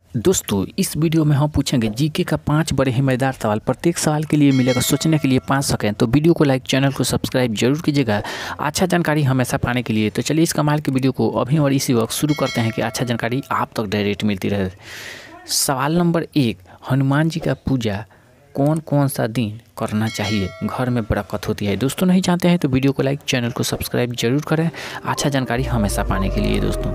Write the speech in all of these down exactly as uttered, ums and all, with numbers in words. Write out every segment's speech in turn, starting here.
दोस्तों इस वीडियो में हम पूछेंगे जीके का पांच बड़े ही मज़ेदार सवाल। प्रत्येक सवाल के लिए मिलेगा सोचने के लिए पाँच सेकंड। तो वीडियो को लाइक, चैनल को सब्सक्राइब जरूर कीजिएगा अच्छा जानकारी हमेशा पाने के लिए। तो चलिए इस कमाल के वीडियो को अभी और इसी वक्त शुरू करते हैं कि अच्छा जानकारी आप तक डायरेक्ट मिलती रहे। सवाल नंबर एक, हनुमान जी का पूजा कौन कौन सा दिन करना चाहिए घर में बरकत होती है। दोस्तों नहीं जानते हैं तो वीडियो को लाइक, चैनल को सब्सक्राइब जरूर करें अच्छा जानकारी हमेशा पाने के लिए। दोस्तों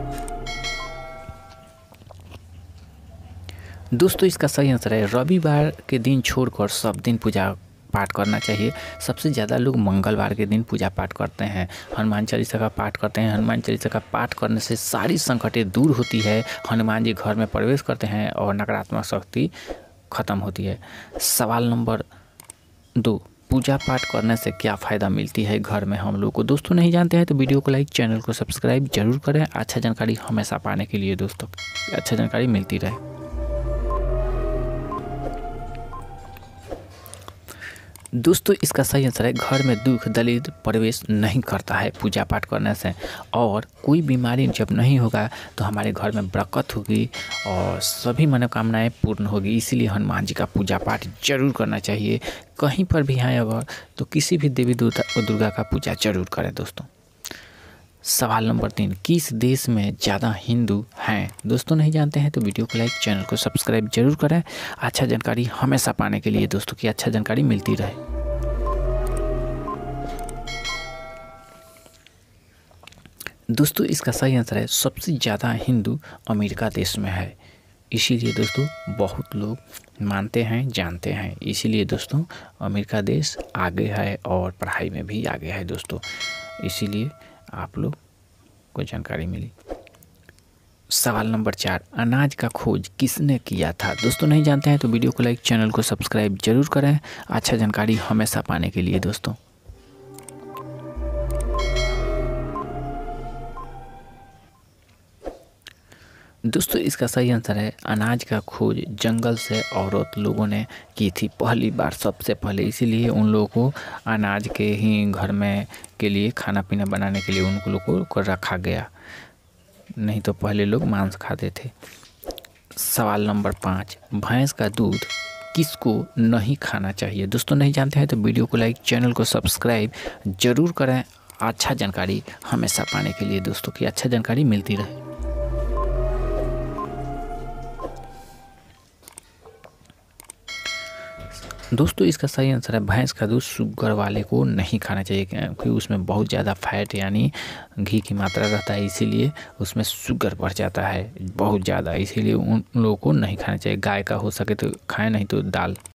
दोस्तों इसका सही आंसर है रविवार के दिन छोड़कर सब दिन पूजा पाठ करना चाहिए। सबसे ज़्यादा लोग मंगलवार के दिन पूजा पाठ करते हैं, हनुमान चालीसा का पाठ करते हैं। हनुमान चालीसा का पाठ करने से सारी संकटें दूर होती है, हनुमान जी घर में प्रवेश करते हैं और नकारात्मक शक्ति ख़त्म होती है। सवाल नंबर दो, पूजा पाठ करने से क्या फ़ायदा मिलती है घर में हम लोग को। दोस्तों नहीं जानते हैं तो वीडियो को लाइक, चैनल को सब्सक्राइब जरूर करें अच्छा जानकारी हमेशा पाने के लिए। दोस्तों अच्छा जानकारी मिलती रहे। दोस्तों इसका सही आंसर है घर में दुख दरिद्र प्रवेश नहीं करता है पूजा पाठ करने से, और कोई बीमारी जब नहीं होगा तो हमारे घर में बरकत होगी और सभी मनोकामनाएं पूर्ण होगी। इसीलिए हनुमान जी का पूजा पाठ जरूर करना चाहिए। कहीं पर भी आए अगर तो किसी भी देवी दुर्गा दुर्गा का पूजा जरूर करें। दोस्तों सवाल नंबर तीन, किस देश में ज़्यादा हिंदू हैं। दोस्तों नहीं जानते हैं तो वीडियो को लाइक, चैनल को सब्सक्राइब जरूर करें अच्छा जानकारी हमेशा पाने के लिए। दोस्तों की अच्छा जानकारी मिलती रहे। दोस्तों इसका सही आंसर है सबसे ज़्यादा हिंदू अमेरिका देश में है। इसीलिए दोस्तों बहुत लोग मानते हैं, जानते हैं। इसीलिए दोस्तों अमेरिका देश आगे है और पढ़ाई में भी आगे है। दोस्तों इसीलिए आप लोग को जानकारी मिली। सवाल नंबर चार, अनाज का खोज किसने किया था। दोस्तों नहीं जानते हैं तो वीडियो को लाइक, चैनल को सब्सक्राइब जरूर करें अच्छा जानकारी हमेशा पाने के लिए। दोस्तों दोस्तों इसका सही आंसर है अनाज का खोज जंगल से औरत लोगों ने की थी पहली बार, सबसे पहले। इसीलिए उन लोगों को अनाज के ही घर में के लिए खाना पीना बनाने के लिए उन लोगों को रखा गया, नहीं तो पहले लोग मांस खाते थे। सवाल नंबर पाँच, भैंस का दूध किसको नहीं खाना चाहिए। दोस्तों नहीं जानते हैं तो वीडियो को लाइक, चैनल को सब्सक्राइब जरूर करें अच्छा जानकारी हमेशा पाने के लिए। दोस्तों की अच्छा जानकारी मिलती रहे। दोस्तों इसका सही आंसर है भैंस का दूध शुगर वाले को नहीं खाना चाहिए, क्योंकि उसमें बहुत ज़्यादा फैट यानी घी की मात्रा रहता है। इसीलिए उसमें शुगर बढ़ जाता है बहुत ज़्यादा, इसीलिए उन लोगों को नहीं खाना चाहिए। गाय का हो सके तो खाएं, नहीं तो दाल